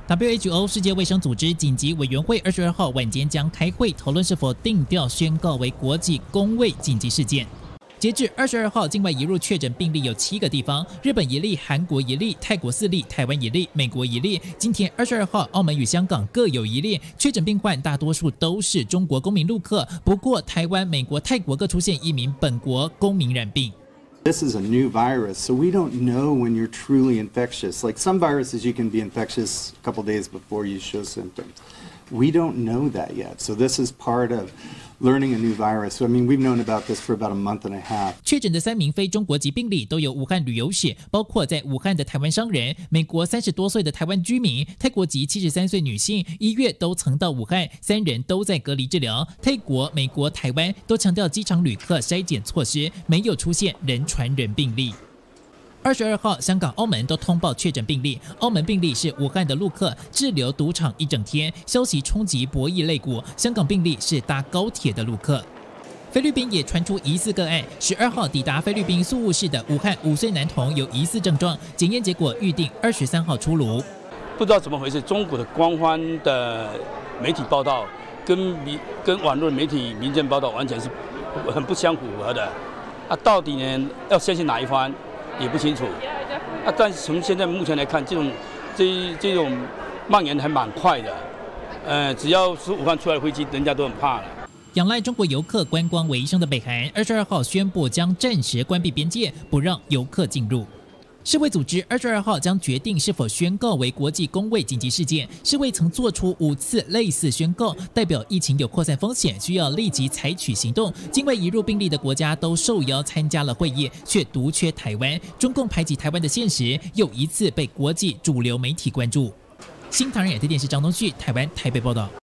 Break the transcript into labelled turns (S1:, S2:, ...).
S1: WHO 世界卫生组织紧急委员会22号晚间将开会讨论是否定调宣告为国际公卫紧急事件。截至22号，境外移入确诊病例有7个地方，日本1例，韩国1例，泰国4例，台湾1例，美国1例。今天22号，澳门与香港各有1例。确诊病患大多数都是中国公民陆客，不过台湾、美国、泰国各出现1名本国公民染病。
S2: This is a new virus, so we don't know when you're truly infectious. Like some viruses, you can be infectious a couple days before you show symptoms. We don't know that yet. So this is part of learning a new virus. So, I mean, we've known about this for about a month and a half.
S1: 确诊的3名非中国籍病例都有武汉旅游史，包括在武汉的台湾商人、美国30多岁的台湾居民、泰国籍73岁女性，1月都曾到武汉，3人都在隔离治疗。泰国、美国、台湾都强调机场旅客筛检措施，没有出现人传人病例。22号，香港、澳门都通报确诊病例。澳门病例是武汉的陆客滞留赌场1整天，消息冲击博弈类股。香港病例是搭高铁的陆客。菲律宾也传出疑似个案，12号抵达菲律宾宿务市的武汉5岁男童有疑似症状，检验结果预定23号出炉。
S3: 不知道怎么回事，中国的官方的媒体报道跟网络媒体民间报道完全是很不相符合的。到底呢要相信哪一方？也不清楚，但是从现在目前来看，这种蔓延还蛮快的，只要是武汉出来的飞机，人家都很怕了。
S1: 仰赖中国游客观光为生的北韩，22号宣布将暂时关闭边界，不让游客进入。世卫组织22号将决定是否宣告为国际公卫紧急事件。世卫曾做出5次类似宣告，代表疫情有扩散风险，需要立即采取行动。境外移入病例的国家都受邀参加了会议，却独缺台湾。中共排挤台湾的现实又一次被国际主流媒体关注。新唐人亚太电视张东旭，台湾台北报道。